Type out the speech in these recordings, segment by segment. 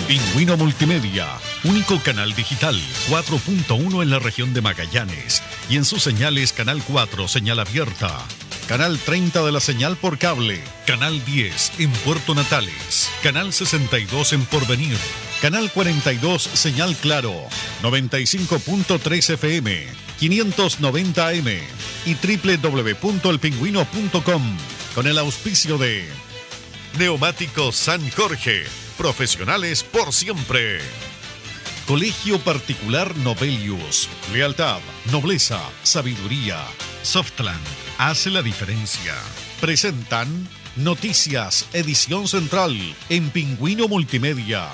Pingüino Multimedia, único canal digital 4.1 en la región de Magallanes y en sus señales Canal 4, señal abierta, Canal 30 de la señal por cable, Canal 10 en Puerto Natales, Canal 62 en Porvenir, Canal 42 señal Claro, 95.3 FM, 590 AM y www.elpingüino.com con el auspicio de Neumáticos San Jorge. Profesionales por siempre. Colegio Particular Novelius. Lealtad, nobleza, sabiduría. Softland hace la diferencia. Presentan Noticias, edición central en Pingüino Multimedia.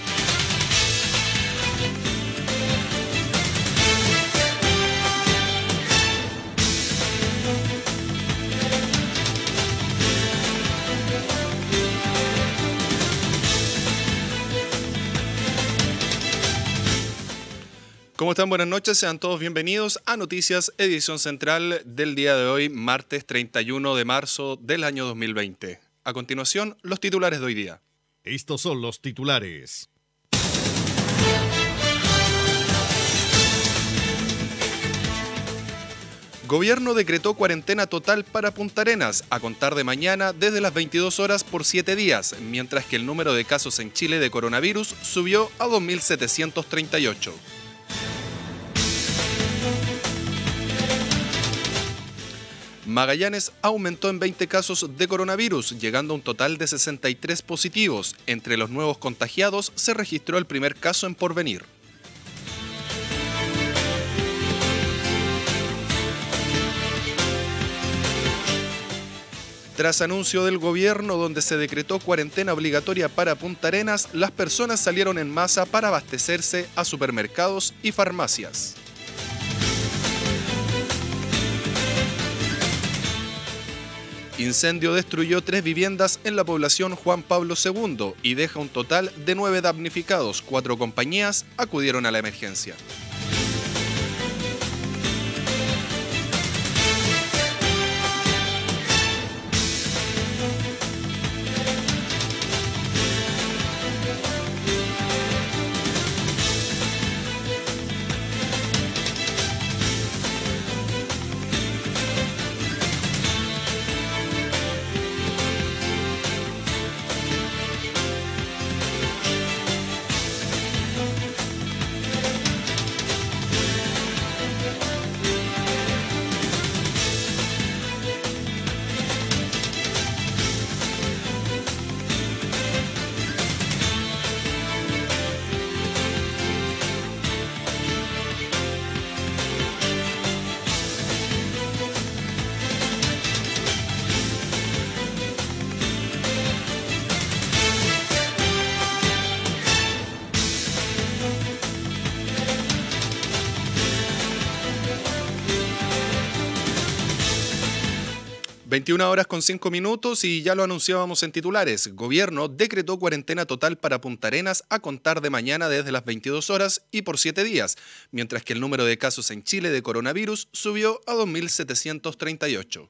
¿Cómo están? Buenas noches, sean todos bienvenidos a Noticias, edición central del día de hoy, martes 31 de marzo del año 2020. A continuación, los titulares de hoy día. Estos son los titulares. Gobierno decretó cuarentena total para Punta Arenas a contar de mañana desde las 22 horas por 7 días, mientras que el número de casos en Chile de coronavirus subió a 2.738. Magallanes aumentó en 20 casos de coronavirus, llegando a un total de 63 positivos. Entre los nuevos contagiados se registró el primer caso en Porvenir. Tras anuncio del gobierno donde se decretó cuarentena obligatoria para Punta Arenas, las personas salieron en masa para abastecerse a supermercados y farmacias. Incendio destruyó 3 viviendas en la población Juan Pablo II y deja un total de 9 damnificados. 4 compañías acudieron a la emergencia. (21:05) y ya lo anunciábamos en titulares. Gobierno decretó cuarentena total para Punta Arenas a contar de mañana desde las 22 horas y por 7 días, mientras que el número de casos en Chile de coronavirus subió a 2.738.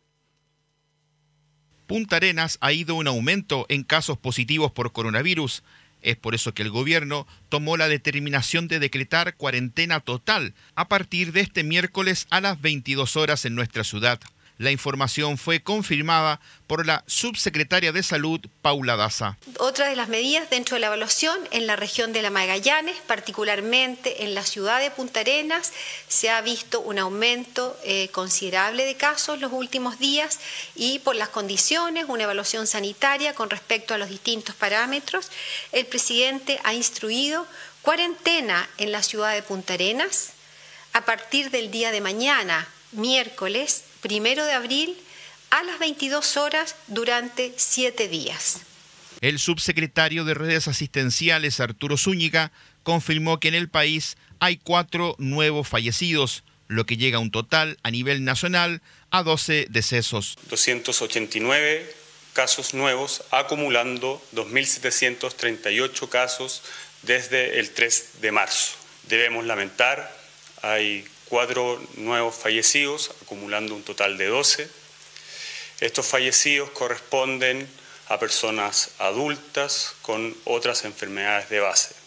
Punta Arenas ha ido un aumento en casos positivos por coronavirus. Es por eso que el gobierno tomó la determinación de decretar cuarentena total a partir de este miércoles a las 22 horas en nuestra ciudad. La información fue confirmada por la subsecretaria de Salud, Paula Daza. Otra de las medidas dentro de la evaluación en la región de la Magallanes, particularmente en la ciudad de Punta Arenas, se ha visto un aumento considerable de casos los últimos días y por las condiciones, una evaluación sanitaria con respecto a los distintos parámetros, el presidente ha instruido cuarentena en la ciudad de Punta Arenas a partir del día de mañana, miércoles 1 de abril, a las 22 horas durante 7 días. El subsecretario de Redes Asistenciales, Arturo Zúñiga, confirmó que en el país hay 4 nuevos fallecidos, lo que llega a un total a nivel nacional a 12 decesos. 289 casos nuevos, acumulando 2.738 casos desde el 3 de marzo. Debemos lamentar, hay 4 nuevos fallecidos, acumulando un total de 12. Estos fallecidos corresponden a personas adultas con otras enfermedades de base.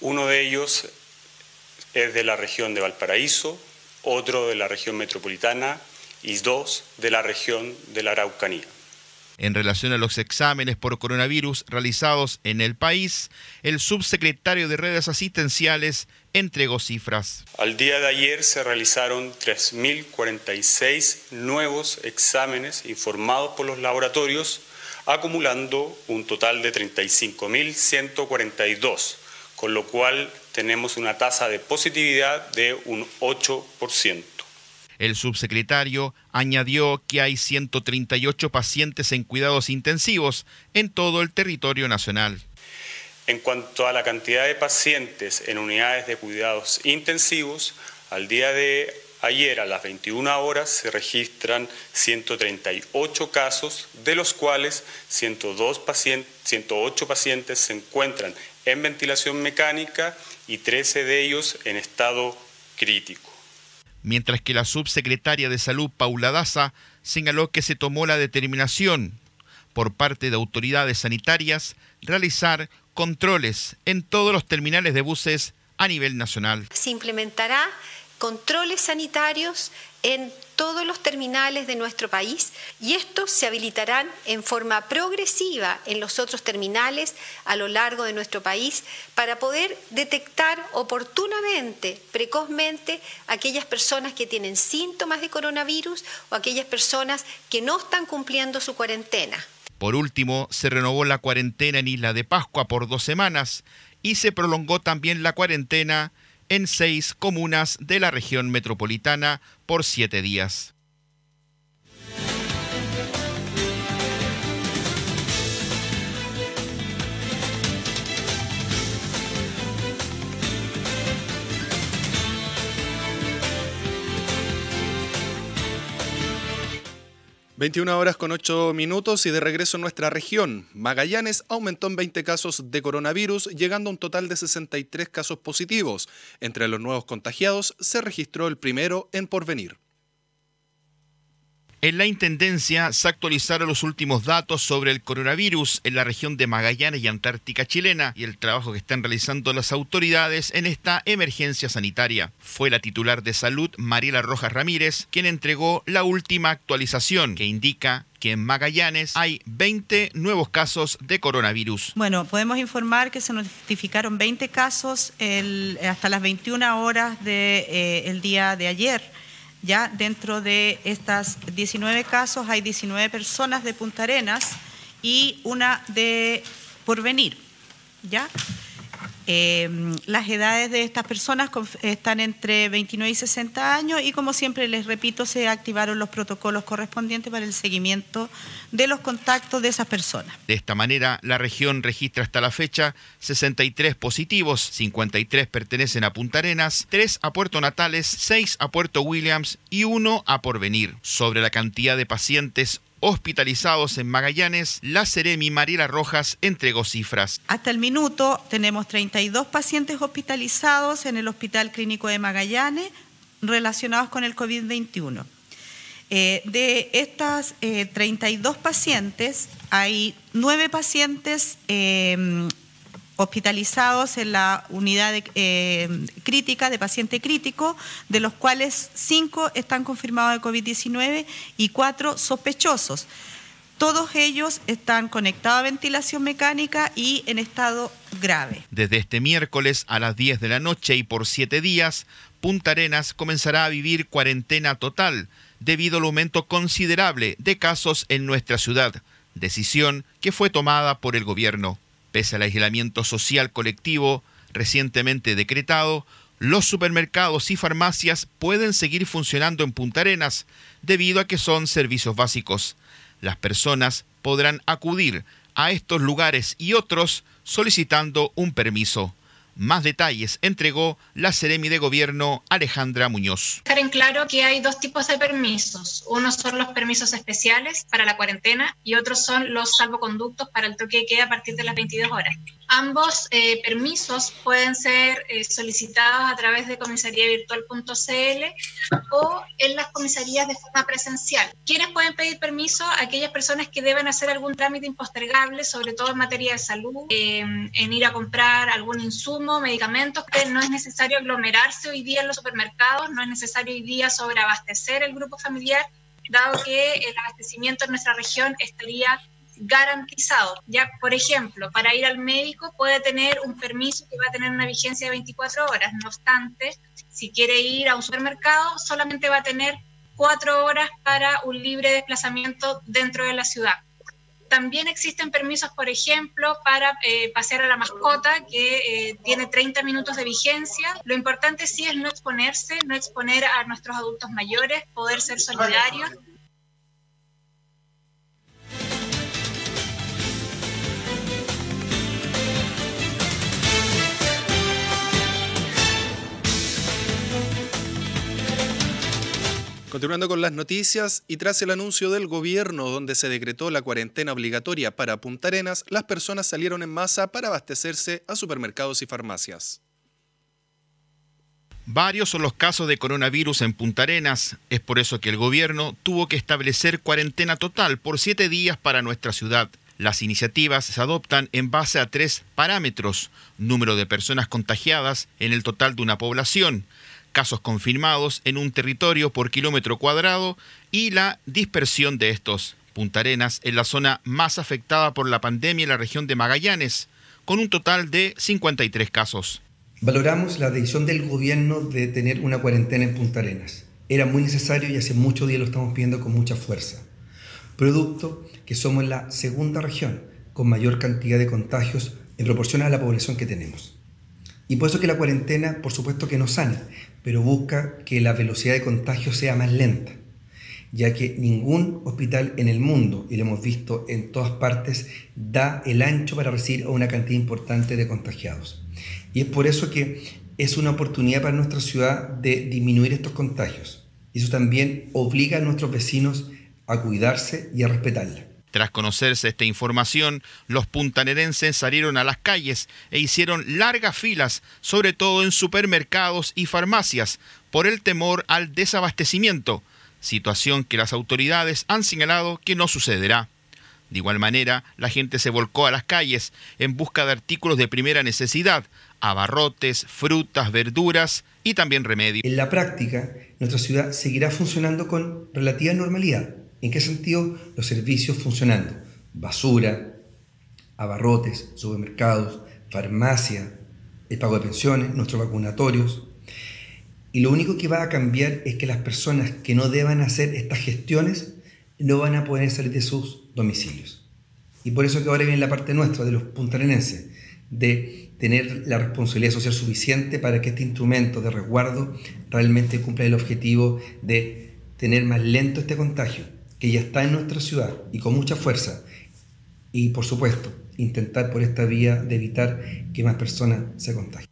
Uno de ellos es de la región de Valparaíso, otro de la región metropolitana y 2 de la región de la Araucanía. En relación a los exámenes por coronavirus realizados en el país, el subsecretario de Redes Asistenciales entregó cifras. Al día de ayer se realizaron 3.046 nuevos exámenes informados por los laboratorios, acumulando un total de 35.142, con lo cual tenemos una tasa de positividad de un 8%. El subsecretario añadió que hay 138 pacientes en cuidados intensivos en todo el territorio nacional. En cuanto a la cantidad de pacientes en unidades de cuidados intensivos, al día de ayer a las 21 horas se registran 138 casos, de los cuales 108 pacientes se encuentran en ventilación mecánica y 13 de ellos en estado crítico. Mientras que la subsecretaria de Salud, Paula Daza, señaló que se tomó la determinación por parte de autoridades sanitarias realizar controles en todos los terminales de buses a nivel nacional. Se implementará controles sanitarios en todos los terminales de nuestro país y estos se habilitarán en forma progresiva en los otros terminales a lo largo de nuestro país para poder detectar oportunamente, precozmente, aquellas personas que tienen síntomas de coronavirus o aquellas personas que no están cumpliendo su cuarentena. Por último, se renovó la cuarentena en Isla de Pascua por 2 semanas y se prolongó también la cuarentena en 6 comunas de la región metropolitana por 7 días. (21:08) y de regreso en nuestra región. Magallanes aumentó en 20 casos de coronavirus, llegando a un total de 63 casos positivos. Entre los nuevos contagiados se registró el primero en Porvenir. En la Intendencia se actualizaron los últimos datos sobre el coronavirus en la región de Magallanes y Antártica chilena y el trabajo que están realizando las autoridades en esta emergencia sanitaria. Fue la titular de Salud, Mariela Rojas Ramírez, quien entregó la última actualización que indica que en Magallanes hay 20 nuevos casos de coronavirus. Bueno, podemos informar que se notificaron 20 casos hasta las 21 horas del día de ayer. Ya dentro de estas 19 casos hay 19 personas de Punta Arenas y una de Porvenir, ¿ya? Las edades de estas personas están entre 29 y 60 años y, como siempre les repito, se activaron los protocolos correspondientes para el seguimiento de los contactos de esas personas. De esta manera, la región registra hasta la fecha 63 positivos, 53 pertenecen a Punta Arenas, 3 a Puerto Natales, 6 a Puerto Williams y 1 a Porvenir. Sobre la cantidad de pacientes hospitalizados en Magallanes, la Seremi Mariela Rojas entregó cifras. Hasta el minuto tenemos 32 pacientes hospitalizados en el Hospital Clínico de Magallanes relacionados con el COVID-21. De estas 32 pacientes, hay 9 pacientes hospitalizados en la unidad crítica de paciente crítico, de los cuales 5 están confirmados de COVID-19 y 4 sospechosos. Todos ellos están conectados a ventilación mecánica y en estado grave. Desde este miércoles a las 10 de la noche y por 7 días, Punta Arenas comenzará a vivir cuarentena total debido al aumento considerable de casos en nuestra ciudad, decisión que fue tomada por el gobierno. Pese al aislamiento social colectivo recientemente decretado, los supermercados y farmacias pueden seguir funcionando en Punta Arenas debido a que son servicios básicos. Las personas podrán acudir a estos lugares y otros solicitando un permiso. Más detalles entregó la Seremi de Gobierno, Alejandra Muñoz. Dejar en claro que hay 2 tipos de permisos. Unos son los permisos especiales para la cuarentena y otros son los salvoconductos para el toque de queda a partir de las 22 horas. Ambos permisos pueden ser solicitados a través de comisariavirtual.cl o en las comisarías de forma presencial. ¿Quiénes pueden pedir permiso? Aquellas personas que deben hacer algún trámite impostergable, sobre todo en materia de salud, en ir a comprar algún insumo insumo, medicamentos, que no es necesario aglomerarse hoy día en los supermercados, no es necesario hoy día sobreabastecer el grupo familiar, dado que el abastecimiento en nuestra región estaría garantizado. Ya, por ejemplo, para ir al médico puede tener un permiso que va a tener una vigencia de 24 horas. No obstante, si quiere ir a un supermercado, solamente va a tener 4 horas para un libre desplazamiento dentro de la ciudad. También existen permisos, por ejemplo, para pasear a la mascota, que tiene 30 minutos de vigencia. Lo importante sí es no exponerse, no exponer a nuestros adultos mayores, poder ser solidarios. Continuando con las noticias, y tras el anuncio del gobierno donde se decretó la cuarentena obligatoria para Punta Arenas, las personas salieron en masa para abastecerse a supermercados y farmacias. Varios son los casos de coronavirus en Punta Arenas. Es por eso que el gobierno tuvo que establecer cuarentena total por 7 días para nuestra ciudad. Las iniciativas se adoptan en base a 3 parámetros: número de personas contagiadas en el total de una población, casos confirmados en un territorio por kilómetro cuadrado y la dispersión de estos. Punta Arenas es la zona más afectada por la pandemia en la región de Magallanes, con un total de 53 casos. Valoramos la decisión del gobierno de tener una cuarentena en Punta Arenas. Era muy necesario y hace muchos días lo estamos pidiendo con mucha fuerza. Producto que somos la segunda región con mayor cantidad de contagios en proporción a la población que tenemos. Y por eso que la cuarentena, por supuesto que nos sana, pero busca que la velocidad de contagio sea más lenta, ya que ningún hospital en el mundo, y lo hemos visto en todas partes, da el ancho para recibir a una cantidad importante de contagiados. Y es por eso que es una oportunidad para nuestra ciudad de disminuir estos contagios. Y eso también obliga a nuestros vecinos a cuidarse y a respetarla. Tras conocerse esta información, los puntanerenses salieron a las calles e hicieron largas filas, sobre todo en supermercados y farmacias, por el temor al desabastecimiento, situación que las autoridades han señalado que no sucederá. De igual manera, la gente se volcó a las calles en busca de artículos de primera necesidad, abarrotes, frutas, verduras y también remedios. En la práctica, nuestra ciudad seguirá funcionando con relativa normalidad. ¿En qué sentido? Los servicios funcionando: basura, abarrotes, supermercados, farmacia, el pago de pensiones, nuestros vacunatorios. Y lo único que va a cambiar es que las personas que no deban hacer estas gestiones no van a poder salir de sus domicilios. Y por eso que ahora viene la parte nuestra, de los puntarenenses, de tener la responsabilidad social suficiente para que este instrumento de resguardo realmente cumpla el objetivo de tener más lento este contagio, que ya está en nuestra ciudad y con mucha fuerza, y por supuesto intentar por esta vía de evitar que más personas se contagien.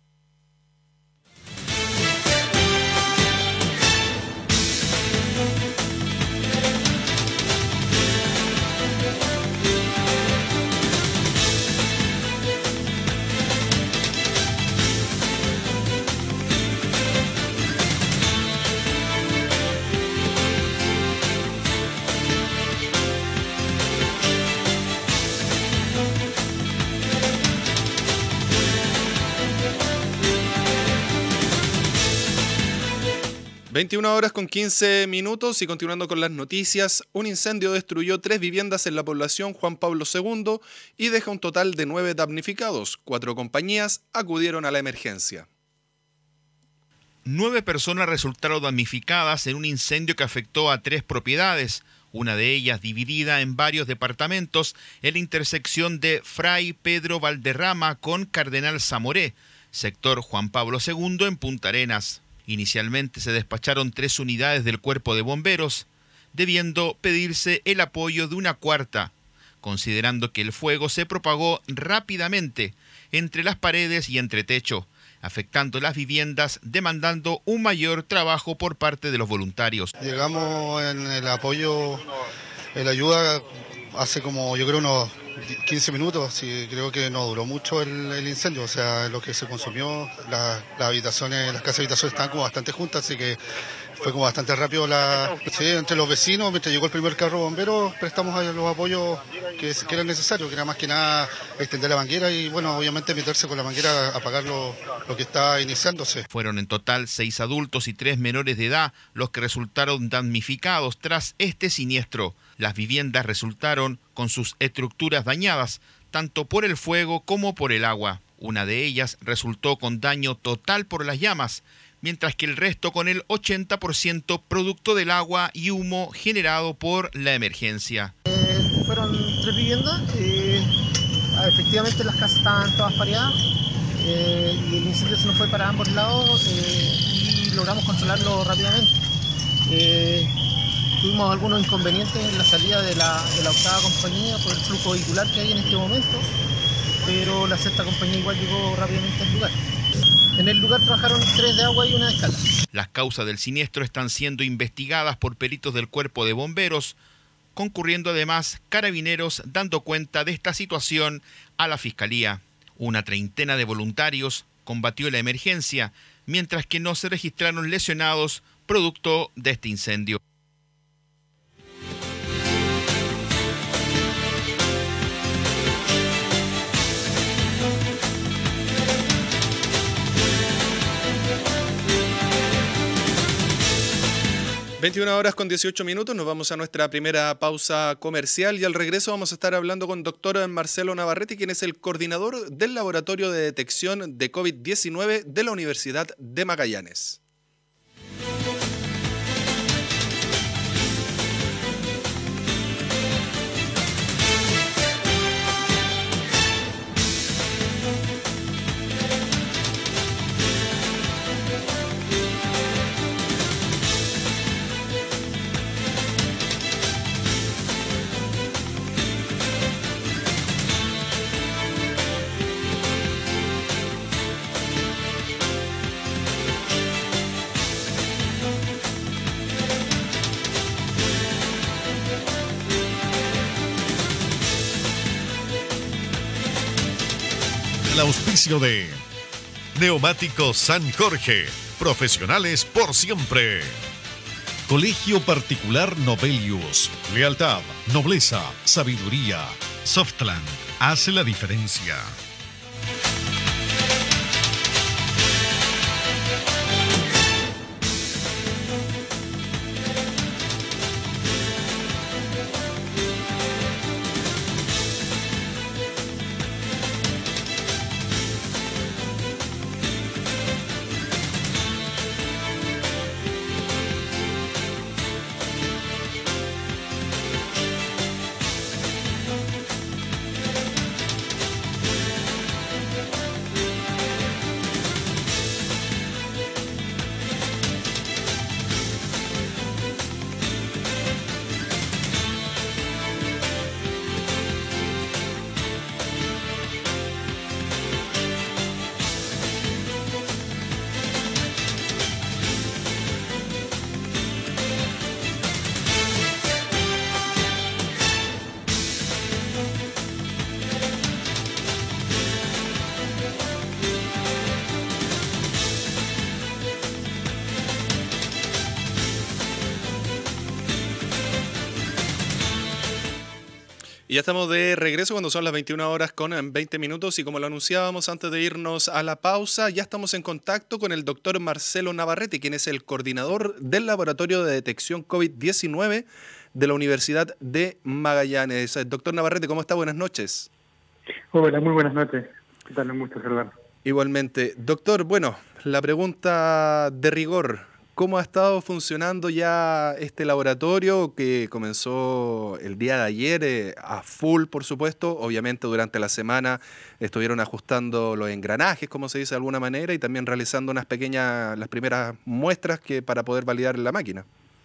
(21:15) y continuando con las noticias, un incendio destruyó 3 viviendas en la población Juan Pablo II y deja un total de 9 damnificados. 4 compañías acudieron a la emergencia. 9 personas resultaron damnificadas en un incendio que afectó a 3 propiedades, una de ellas dividida en varios departamentos en la intersección de Fray Pedro Valderrama con Cardenal Zamoré, sector Juan Pablo II en Punta Arenas. Inicialmente se despacharon 3 unidades del Cuerpo de Bomberos, debiendo pedirse el apoyo de una cuarta, considerando que el fuego se propagó rápidamente entre las paredes y entre techo, afectando las viviendas, demandando un mayor trabajo por parte de los voluntarios. Llegamos en el apoyo, en la ayuda, hace como yo creo unos 15 minutos, y creo que no duró mucho el incendio, o sea, lo que se consumió, las habitaciones, las casas de habitaciones estaban como bastante juntas, así que Fue como bastante rápido sí, entre los vecinos, mientras llegó el primer carro bombero, prestamos los apoyos que eran necesarios, que era más que nada extender la manguera y, bueno, obviamente meterse con la manguera a apagar lo que está iniciándose. Fueron en total 6 adultos y 3 menores de edad los que resultaron damnificados tras este siniestro. Las viviendas resultaron con sus estructuras dañadas, tanto por el fuego como por el agua. Una de ellas resultó con daño total por las llamas, mientras que el resto con el 80% producto del agua y humo generado por la emergencia. Fueron 3 viviendas, efectivamente las casas estaban todas pareadas y el incendio se nos fue para ambos lados y logramos controlarlo rápidamente. Tuvimos algunos inconvenientes en la salida de la octava compañía por el flujo vehicular que hay en este momento, pero la sexta compañía igual llegó rápidamente al lugar. En el lugar trabajaron 3 de agua y 1 de escala. Las causas del siniestro están siendo investigadas por peritos del Cuerpo de Bomberos, concurriendo además carabineros dando cuenta de esta situación a la Fiscalía. Una treintena de voluntarios combatió la emergencia, mientras que no se registraron lesionados producto de este incendio. (21:18) nos vamos a nuestra primera pausa comercial y al regreso vamos a estar hablando con doctor Marcelo Navarrete, quien es el coordinador del Laboratorio de Detección de COVID-19 de la Universidad de Magallanes. El auspicio de Neumáticos San Jorge, profesionales por siempre. Colegio Particular Novelius, lealtad, nobleza, sabiduría. Softland hace la diferencia. Y ya estamos de regreso cuando son las 21:20 y como lo anunciábamos antes de irnos a la pausa, ya estamos en contacto con el doctor Marcelo Navarrete, quien es el coordinador del Laboratorio de Detección COVID-19 de la Universidad de Magallanes. Doctor Navarrete, ¿cómo está? Buenas noches. Hola, muy buenas noches. ¿Qué tal? Un gusto saludar. Igualmente. Doctor, bueno, la pregunta de rigor. ¿Cómo ha estado funcionando ya este laboratorio que comenzó el día de ayer a full, por supuesto? Obviamente durante la semana estuvieron ajustando los engranajes, como se dice de alguna manera, y también realizando las primeras muestras para poder validar la máquina.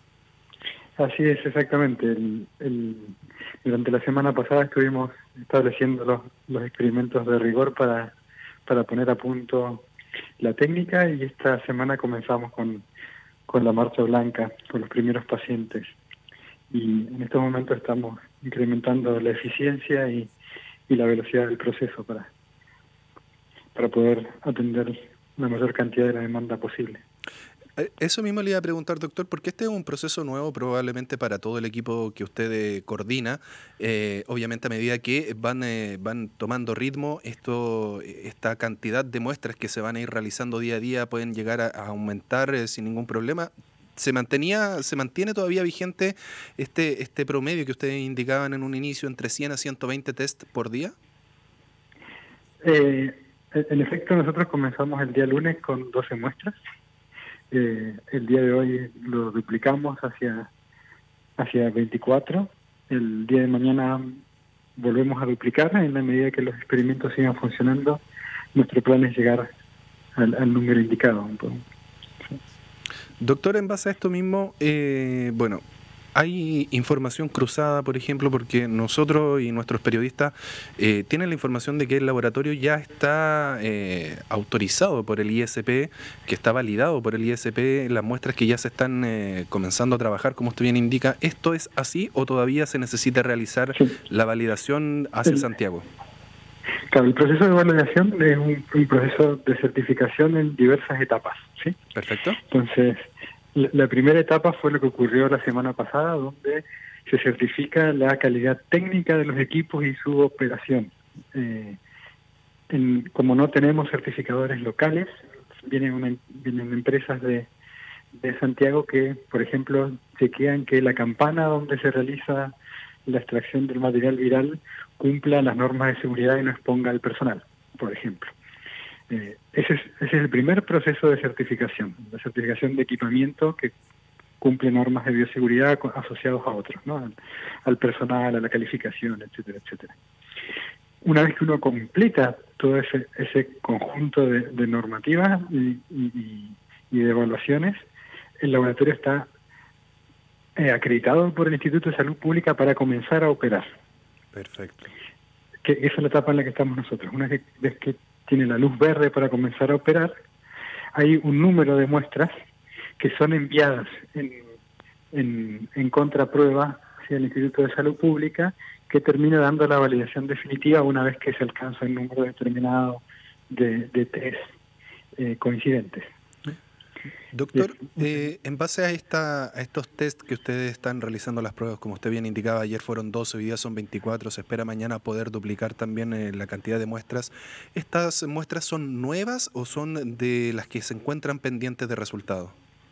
Así es, exactamente. Durante la semana pasada estuvimos estableciendo los experimentos de rigor para poner a punto la técnica, y esta semana comenzamos con la marcha blanca, con los primeros pacientes. Y en este momento estamos incrementando la eficiencia y la velocidad del proceso para poder atender la mayor cantidad de la demanda posible. Eso mismo le iba a preguntar, doctor, porque este es un proceso nuevo probablemente para todo el equipo que usted coordina. Obviamente a medida que van tomando ritmo, esta cantidad de muestras que se van a ir realizando día a día pueden llegar a aumentar sin ningún problema. ¿Se mantiene todavía vigente este promedio que ustedes indicaban en un inicio entre 100 a 120 test por día? En efecto, nosotros comenzamos el día lunes con 12 muestras. El día de hoy lo duplicamos hacia 24. El día de mañana volvemos a duplicar. En la medida que los experimentos sigan funcionando, nuestro plan es llegar al número indicado. Sí. Doctor, en base a esto mismo, hay información cruzada, por ejemplo, porque nosotros y nuestros periodistas tienen la información de que el laboratorio ya está autorizado por el ISP, que está validado por el ISP, las muestras que ya se están comenzando a trabajar, como usted bien indica. ¿Esto es así o todavía se necesita realizar la validación hacia Santiago? Claro, el proceso de validación es un proceso de certificación en diversas etapas, ¿sí? Perfecto. Entonces, la primera etapa fue lo que ocurrió la semana pasada, donde se certifica la calidad técnica de los equipos y su operación. Como no tenemos certificadores locales, vienen empresas de Santiago que, por ejemplo, chequean que la campana donde se realiza la extracción del material viral cumpla las normas de seguridad y no exponga al personal, por ejemplo. Ese es el primer proceso de certificación, la certificación de equipamiento que cumple normas de bioseguridad asociados a otros, ¿no? Al personal, a la calificación, etcétera, etcétera. Una vez que uno completa todo ese conjunto de normativas y de evaluaciones, el laboratorio está acreditado por el Instituto de Salud Pública para comenzar a operar. Perfecto. Esa es la etapa en la que estamos nosotros. Una vez que tiene la luz verde para comenzar a operar, hay un número de muestras que son enviadas en contraprueba hacia el Instituto de Salud Pública, que termina dando la validación definitiva una vez que se alcanza el número determinado de test coincidentes. Doctor, en base a estos test que ustedes están realizando las pruebas, como usted bien indicaba, ayer fueron 12, hoy día son 24, se espera mañana poder duplicar también la cantidad de muestras. ¿Estas muestras son nuevas o son de las que se encuentran pendientes de resultados?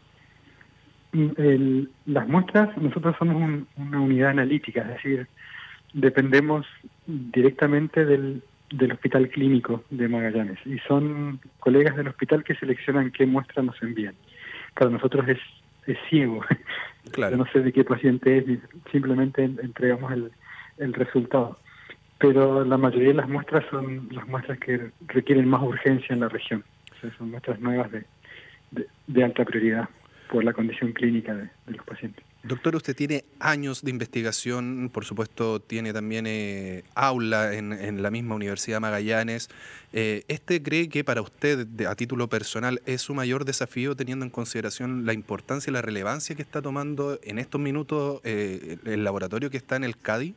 Las muestras, nosotros somos una unidad analítica, es decir, dependemos directamente del Hospital Clínico de Magallanes y son colegas del hospital que seleccionan qué muestras nos envían. Para nosotros es ciego. Claro. Yo no sé de qué paciente es, simplemente entregamos el resultado. Pero la mayoría de las muestras son las muestras que requieren más urgencia en la región. O sea, son muestras nuevas de alta prioridad por la condición clínica de los pacientes. Doctor, usted tiene años de investigación, por supuesto tiene también aula en la misma Universidad Magallanes. ¿Cree que para usted, a título personal, es su mayor desafío teniendo en consideración la importancia y la relevancia que está tomando en estos minutos el laboratorio que está en el CADI?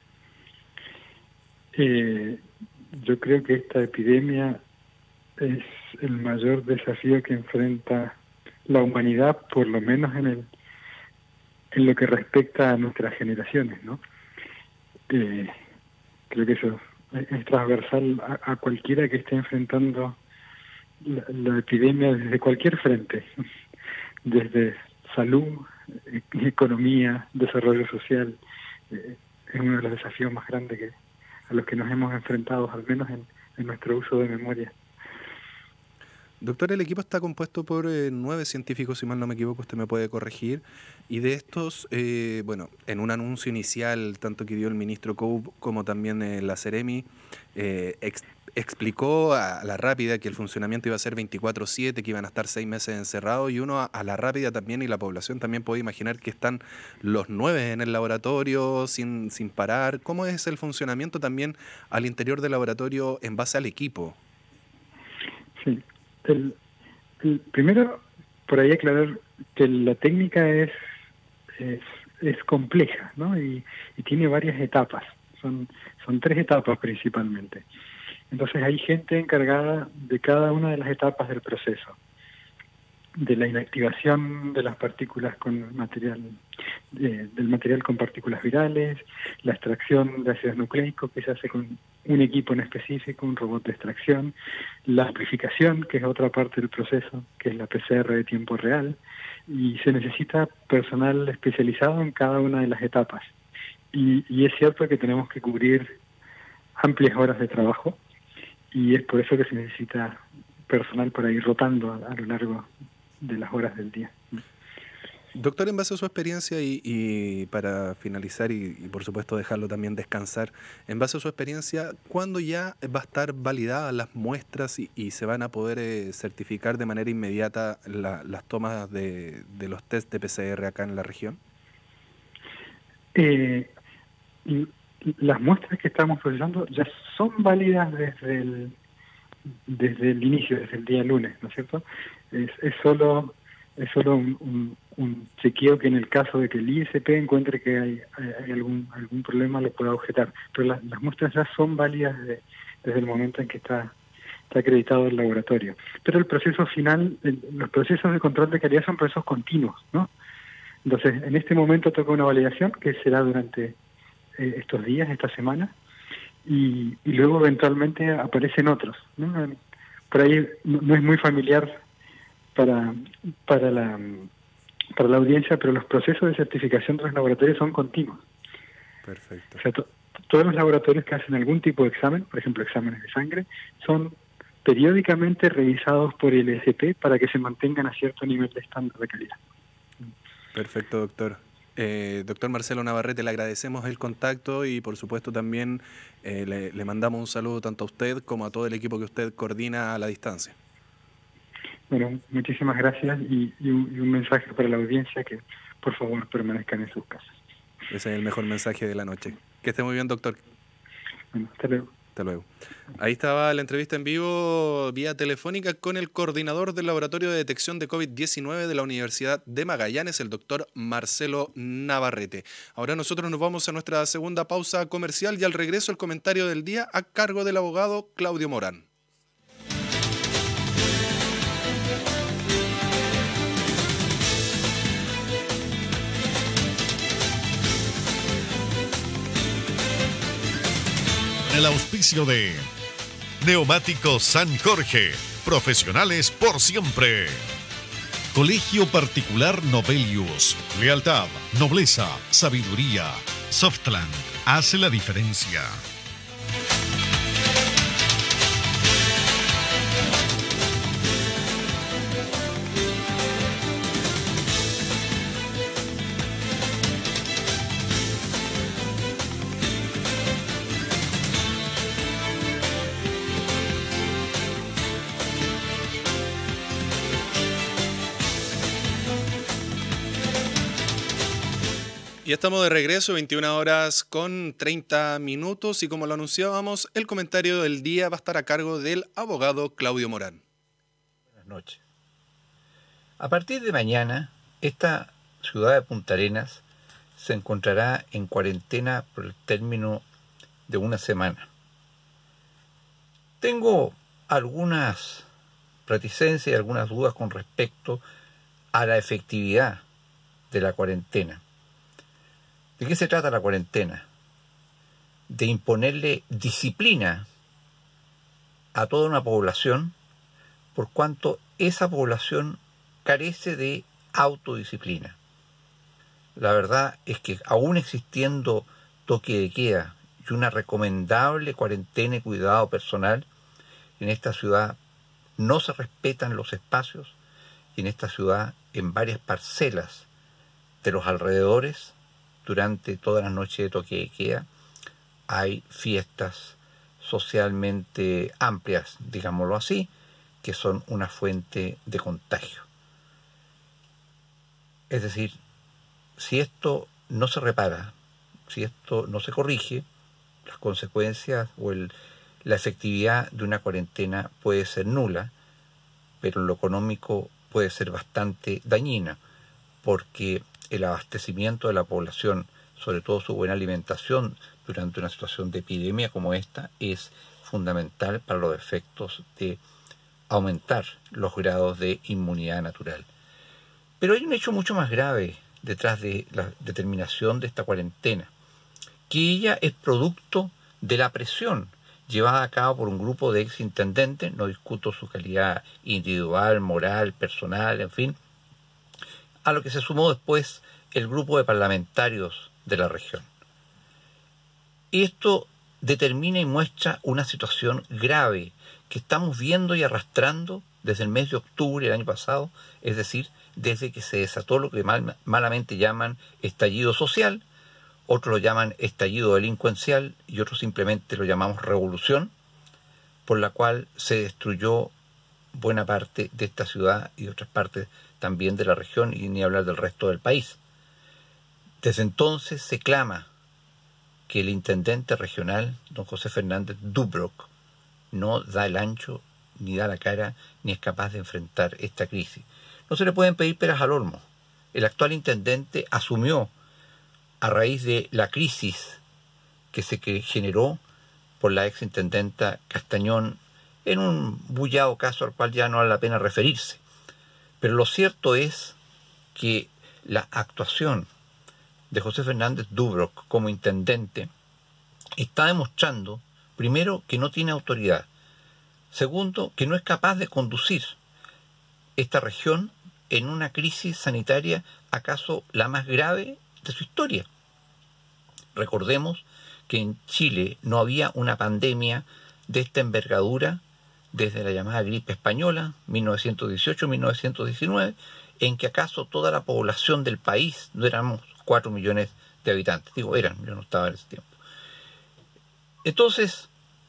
Yo creo que esta epidemia es el mayor desafío que enfrenta la humanidad, por lo menos en lo que respecta a nuestras generaciones, ¿no? Creo que eso es transversal a cualquiera que esté enfrentando la epidemia desde cualquier frente, desde salud, economía, desarrollo social. Es uno de los desafíos más grandes a los que nos hemos enfrentado, al menos en nuestro uso de memoria. Doctor, el equipo está compuesto por 9 científicos, si mal no me equivoco, usted me puede corregir, y de estos, en un anuncio inicial, tanto que dio el ministro Couve como también la Seremi, explicó a la rápida que el funcionamiento iba a ser 24/7, que iban a estar 6 meses encerrados, y uno a la rápida también, y la población también puede imaginar que están los 9 en el laboratorio sin parar. ¿Cómo es el funcionamiento también al interior del laboratorio en base al equipo? Sí. Primero, por ahí aclarar que la técnica es compleja, ¿no? Y tiene varias etapas. Son 3 etapas principalmente. Entonces hay gente encargada de cada una de las etapas del proceso. de la inactivación de las partículas con material, del material con partículas virales, la extracción de ácidos nucleicos que se hace con un equipo en específico, un robot de extracción, la amplificación, que es otra parte del proceso, que es la PCR de tiempo real, y se necesita personal especializado en cada una de las etapas. Y es cierto que tenemos que cubrir amplias horas de trabajo, y es por eso que se necesita personal para ir rotando a lo largo de las horas del día. Doctor, en base a su experiencia y para finalizar y por supuesto dejarlo también descansar, en base a su experiencia, ¿cuándo ya va a estar validadas las muestras y se van a poder certificar de manera inmediata las tomas de los test de PCR acá en la región? Las muestras que estamos procesando ya son válidas desde el inicio, desde el día lunes, ¿no es cierto? Es solo un chequeo que en el caso de que el ISP encuentre que hay algún problema lo pueda objetar, pero las muestras ya son válidas desde el momento en que está acreditado el laboratorio. Pero el proceso final, los procesos de control de calidad son procesos continuos, ¿no? Entonces, en este momento toca una validación que será durante estos días, esta semana, y luego eventualmente aparecen otros, ¿no? Por ahí no es muy familiar para la audiencia, pero los procesos de certificación de los laboratorios son continuos. Perfecto. O sea, todos los laboratorios que hacen algún tipo de examen, por ejemplo exámenes de sangre, son periódicamente revisados por el ISP para que se mantengan a cierto nivel de estándar de calidad. Perfecto, doctor. Doctor Marcelo Navarrete, le agradecemos el contacto y por supuesto también le mandamos un saludo tanto a usted como a todo el equipo que usted coordina a la distancia. Bueno, muchísimas gracias y un mensaje para la audiencia que por favor permanezcan en sus casas. Ese es el mejor mensaje de la noche. Que esté muy bien, doctor. Bueno, hasta luego. Hasta luego. Ahí estaba la entrevista en vivo vía telefónica con el coordinador del Laboratorio de Detección de COVID-19 de la Universidad de Magallanes, el doctor Marcelo Navarrete. Ahora nosotros nos vamos a nuestra segunda pausa comercial y al regreso el comentario del día a cargo del abogado Claudio Morán. El auspicio de Neumáticos San Jorge, profesionales por siempre. Colegio Particular Novelius, lealtad, nobleza, sabiduría. Softland hace la diferencia. Y estamos de regreso, 21 horas con 30 minutos y como lo anunciábamos, el comentario del día va a estar a cargo del abogado Claudio Morán. Buenas noches. A partir de mañana, esta ciudad de Punta Arenas se encontrará en cuarentena por el término de una semana. Tengo algunas reticencias y algunas dudas con respecto a la efectividad de la cuarentena. ¿De qué se trata la cuarentena? De imponerle disciplina a toda una población por cuanto esa población carece de autodisciplina. La verdad es que aún existiendo toque de queda y una recomendable cuarentena y cuidado personal, en esta ciudad no se respetan los espacios y en esta ciudad, en varias parcelas de los alrededores, durante toda la noche de toque de queda, hay fiestas socialmente amplias, digámoslo así, que son una fuente de contagio. Es decir, si esto no se repara, si esto no se corrige, las consecuencias o la efectividad de una cuarentena puede ser nula, pero en lo económico puede ser bastante dañina, porque el abastecimiento de la población, sobre todo su buena alimentación durante una situación de epidemia como esta, es fundamental para los efectos de aumentar los grados de inmunidad natural. Pero hay un hecho mucho más grave detrás de la determinación de esta cuarentena, que ella es producto de la presión llevada a cabo por un grupo de exintendentes, no discuto su calidad individual, moral, personal, en fin, a lo que se sumó después el grupo de parlamentarios de la región. Esto determina y muestra una situación grave que estamos viendo y arrastrando desde el mes de octubre del año pasado, es decir, desde que se desató lo que malamente llaman estallido social, otros lo llaman estallido delincuencial y otros simplemente lo llamamos revolución, por la cual se destruyó buena parte de esta ciudad y otras partes también de la región, y ni hablar del resto del país. Desde entonces se clama que el intendente regional, don José Fernández Dubrock, no da el ancho, ni da la cara, ni es capaz de enfrentar esta crisis. No se le pueden pedir peras al olmo. El actual intendente asumió, a raíz de la crisis que se generó por la exintendenta Castañón, en un bullado caso al cual ya no vale la pena referirse. Pero lo cierto es que la actuación de José Fernández Dubrock como intendente está demostrando, primero, que no tiene autoridad, segundo, que no es capaz de conducir esta región en una crisis sanitaria acaso la más grave de su historia. Recordemos que en Chile no había una pandemia de esta envergadura desde la llamada gripe española, 1918-1919, en que acaso toda la población del país, no éramos 4 millones de habitantes, digo eran, yo no estaba en ese tiempo. Entonces,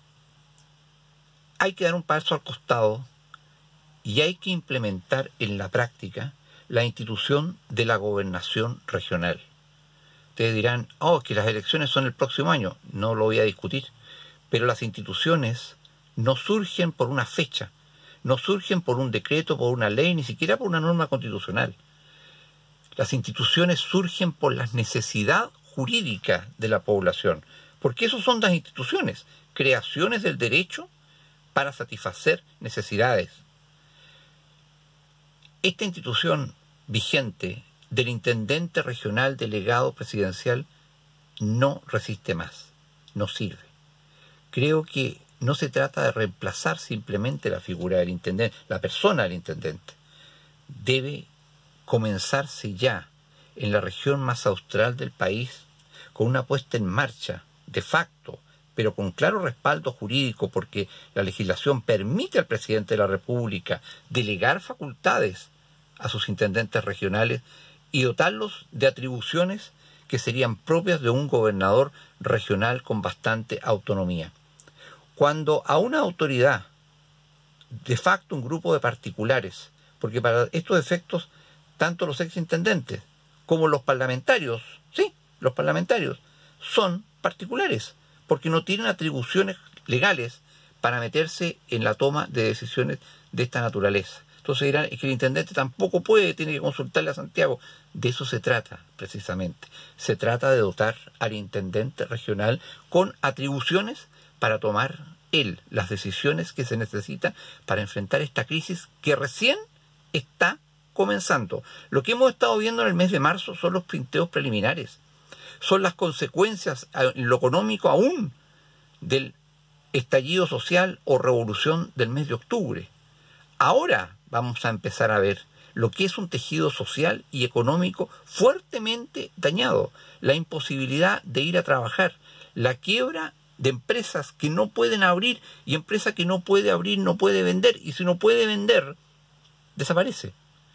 hay que dar un paso al costado y hay que implementar en la práctica la institución de la gobernación regional. Ustedes dirán, que las elecciones son el próximo año. No lo voy a discutir. Pero las instituciones no surgen por una fecha, no surgen por un decreto, por una ley, ni siquiera por una norma constitucional. Las instituciones surgen por las necesidades jurídicas de la población. Porque eso son las instituciones, creaciones del derecho para satisfacer necesidades. Esta institución vigente del intendente regional delegado presidencial no resiste más, no sirve. Creo que no se trata de reemplazar simplemente la figura del intendente, la persona del intendente. Debe comenzarse ya en la región más austral del país con una puesta en marcha de facto, pero con claro respaldo jurídico, porque la legislación permite al presidente de la República delegar facultades a sus intendentes regionales y dotarlos de atribuciones que serían propias de un gobernador regional con bastante autonomía. Cuando a una autoridad, de facto un grupo de particulares, porque para estos efectos tanto los exintendentes como los parlamentarios, sí, los parlamentarios son particulares, porque no tienen atribuciones legales para meterse en la toma de decisiones de esta naturaleza. Entonces dirán, es que el intendente tampoco puede, tiene que consultarle a Santiago. De eso se trata, precisamente. Se trata de dotar al intendente regional con atribuciones para tomar él las decisiones que se necesitan para enfrentar esta crisis que recién está comenzando. Lo que hemos estado viendo en el mes de marzo son los printeos preliminares. Son las consecuencias en lo económico aún del estallido social o revolución del mes de octubre. Ahora vamos a empezar a ver lo que es un tejido social y económico fuertemente dañado, la imposibilidad de ir a trabajar, la quiebra de empresas que no pueden abrir, y empresa que no puede abrir no puede vender, y si no puede vender, desaparece.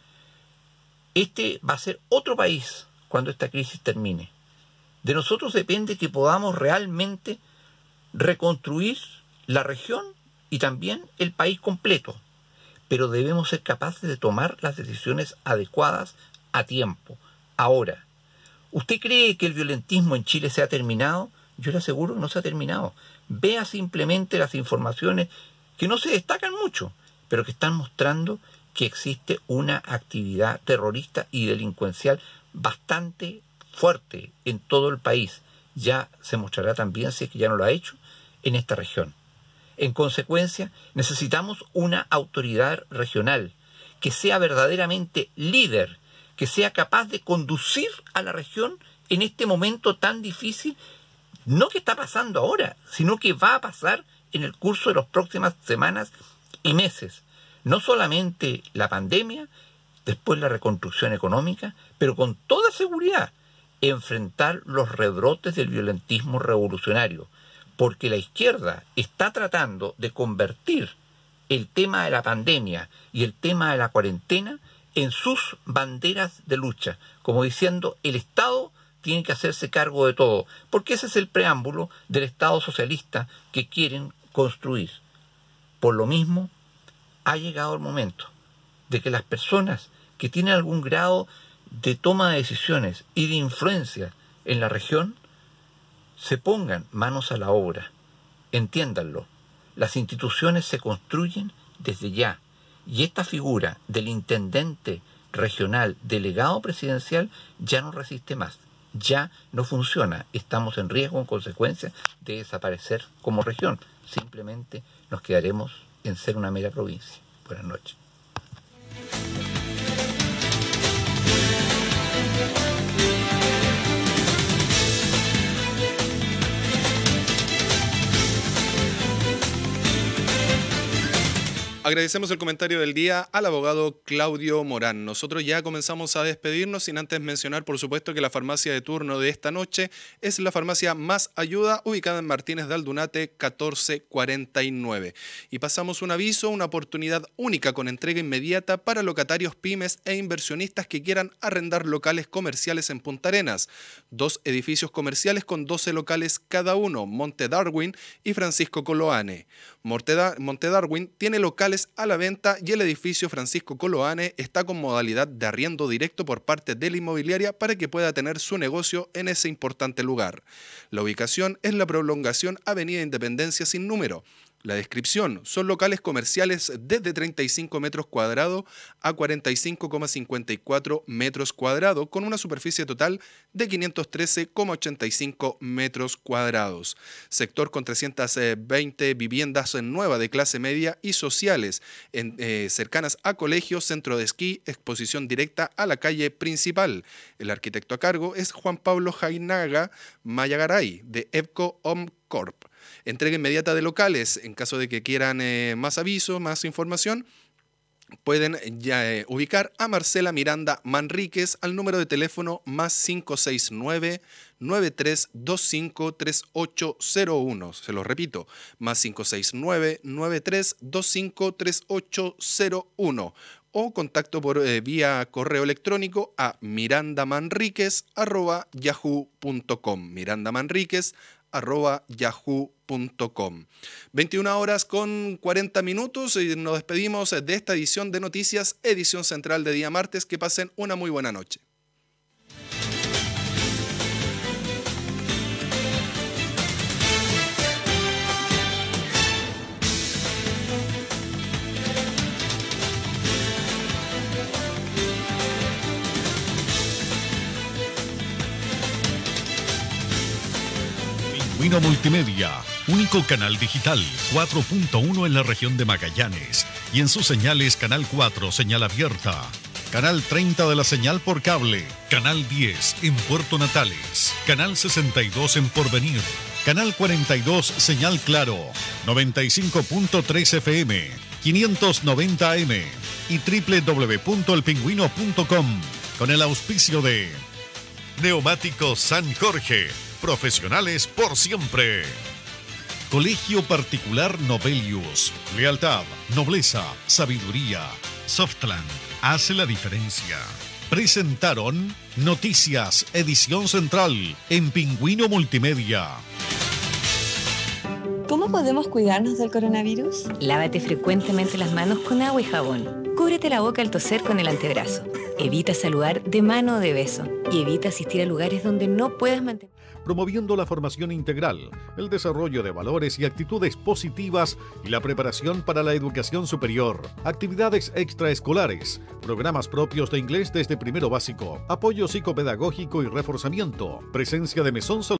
Este va a ser otro país cuando esta crisis termine. De nosotros depende que podamos realmente reconstruir la región y también el país completo. Pero debemos ser capaces de tomar las decisiones adecuadas a tiempo. Ahora, ¿usted cree que el violentismo en Chile se ha terminado? Yo le aseguro que no se ha terminado. Vea simplemente las informaciones que no se destacan mucho, pero que están mostrando que existe una actividad terrorista y delincuencial bastante fuerte en todo el país. Ya se mostrará también, si es que ya no lo ha hecho, en esta región. En consecuencia, necesitamos una autoridad regional que sea verdaderamente líder, que sea capaz de conducir a la región en este momento tan difícil, no que está pasando ahora, sino que va a pasar en el curso de las próximas semanas y meses. No solamente la pandemia, después la reconstrucción económica, pero con toda seguridad enfrentar los rebrotes del violentismo revolucionario, porque la izquierda está tratando de convertir el tema de la pandemia y el tema de la cuarentena en sus banderas de lucha, como diciendo el Estado tiene que hacerse cargo de todo, porque ese es el preámbulo del Estado socialista que quieren construir. Por lo mismo, ha llegado el momento de que las personas que tienen algún grado de toma de decisiones y de influencia en la región se pongan manos a la obra. Entiéndanlo, las instituciones se construyen desde ya, y esta figura del intendente regional, delegado presidencial, ya no resiste más, ya no funciona. Estamos en riesgo, en consecuencia, de desaparecer como región. Simplemente nos quedaremos en ser una mera provincia. Buenas noches. Agradecemos el comentario del día al abogado Claudio Morán. Nosotros ya comenzamos a despedirnos sin antes mencionar, por supuesto, que la farmacia de turno de esta noche es la farmacia Más Ayuda, ubicada en Martínez de Aldunate 1449. Y pasamos un aviso, una oportunidad única con entrega inmediata para locatarios, pymes e inversionistas que quieran arrendar locales comerciales en Punta Arenas. 2 edificios comerciales con 12 locales cada uno, Monte Darwin y Francisco Coloane. Monte Darwin tiene locales a la venta y el edificio Francisco Coloane está con modalidad de arriendo directo por parte de la inmobiliaria para que pueda tener su negocio en ese importante lugar. La ubicación es la prolongación Avenida Independencia sin número. La descripción: son locales comerciales desde 35 metros cuadrados a 45,54 metros cuadrados con una superficie total de 513,85 metros cuadrados. Sector con 320 viviendas nuevas de clase media y sociales, cercanas a colegios, centro de esquí, exposición directa a la calle principal. El arquitecto a cargo es Juan Pablo Jainaga Mayagaray, de EPCO Omcorp. Entrega inmediata de locales. En caso de que quieran más avisos, más información, pueden ya ubicar a Marcela Miranda Manríquez al número de teléfono más 569-9325-3801. Se lo repito, más 569-9325-3801. O contacto por vía correo electrónico a mirandamanriquez@yahoo.com. mirandamanriquez@yahoo.com. 21 horas con 40 minutos y nos despedimos de esta edición de Noticias, edición central de día martes. Que pasen una muy buena noche. Pingüino Multimedia, único canal digital 4.1 en la región de Magallanes y en sus señales Canal 4, señal abierta, Canal 30 de la señal por cable, Canal 10 en Puerto Natales, Canal 62 en Porvenir, Canal 42 señal Claro, 95.3 FM, 590 AM y www.elpingüino.com con el auspicio de Neumáticos San Jorge. Profesionales por siempre. Colegio Particular Novelius. Lealtad, nobleza, sabiduría. Softland hace la diferencia. Presentaron Noticias, edición central en Pingüino Multimedia. ¿Cómo podemos cuidarnos del coronavirus? Lávate frecuentemente las manos con agua y jabón. Cúbrete la boca al toser con el antebrazo. Evita saludar de mano o de beso. Y evita asistir a lugares donde no puedas mantener. Promoviendo la formación integral, el desarrollo de valores y actitudes positivas y la preparación para la educación superior, actividades extraescolares, programas propios de inglés desde primero básico, apoyo psicopedagógico y reforzamiento, presencia de mesón